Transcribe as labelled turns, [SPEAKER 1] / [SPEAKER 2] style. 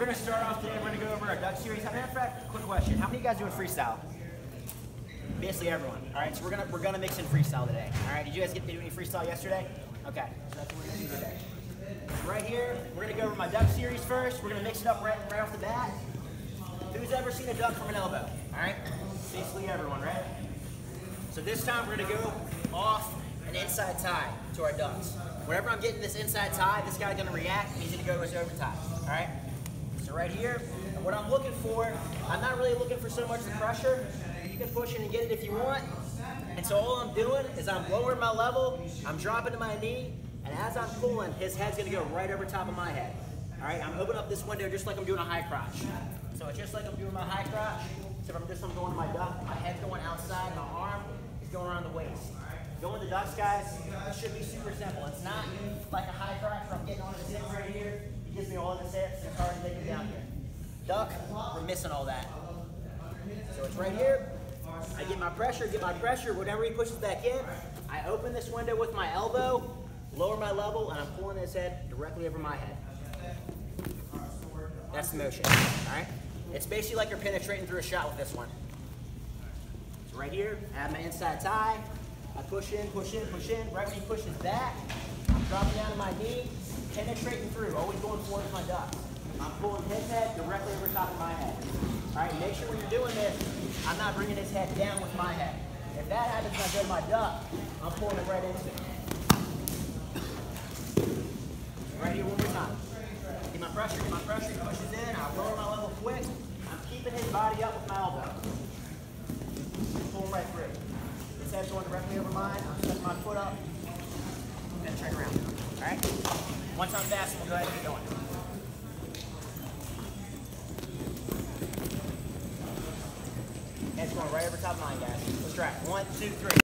[SPEAKER 1] we're going to start off today. We're going to go over our duck series. As a matter of fact, quick question. How many of you guys doing freestyle? Basically everyone. All right, so we're gonna mix in freestyle today. All right, did you guys get to do any freestyle yesterday? Okay, so that's what we're gonna do today. So right here, we're gonna go over my duck series first. We're gonna mix it up right off the bat. Who's ever seen a duck from an elbow? All right, basically everyone, right? So this time we're gonna go off an inside tie to our ducks. Whenever I'm getting this inside tie, this guy's gonna react and he's gonna go to his overtie. All right. So right here, what I'm looking for, I'm not really looking for so much the pressure. You can push it and get it if you want. And so all I'm doing is I'm lowering my level, I'm dropping to my knee, and as I'm pulling, his head's gonna go right over top of my head. All right, I'm opening up this window just like I'm doing a high crotch. So it's just like I'm doing my high crotch, except I'm going to my duck, my head's going outside, my arm is going around the waist. Going to ducks, guys, it should be super simple. It's not like a high crotch where I'm getting on his hips right here. He gives me all of his hips and it's hard to take him down here. Duck, we're missing all that. So it's right here. I get my pressure, whenever he pushes back in, I open this window with my elbow, lower my level, and I'm pulling his head directly over my head. That's the motion, all right? It's basically like you're penetrating through a shot with this one. So right here, I have my inside tie. I push in, push in, push in. Right when he pushes back, I'm dropping down to my knee, penetrating through, always going towards my duck. I'm pulling his head directly over top of my head. All right, make sure when you're doing this, I'm not bringing his head down with my head. If that happens when I go to my duck, I'm pulling it right into it. Right here, one more time. Get my pressure, he pushes in, I'll lower my level quick. I'm keeping his body up with my elbow. Pull him right through. His head's going directly over mine, I'm setting my foot up, and turn around. All right? One time fast, we'll go ahead and get going. Head's going right over top of mine, guys. Let's try it. 1, 2, 3.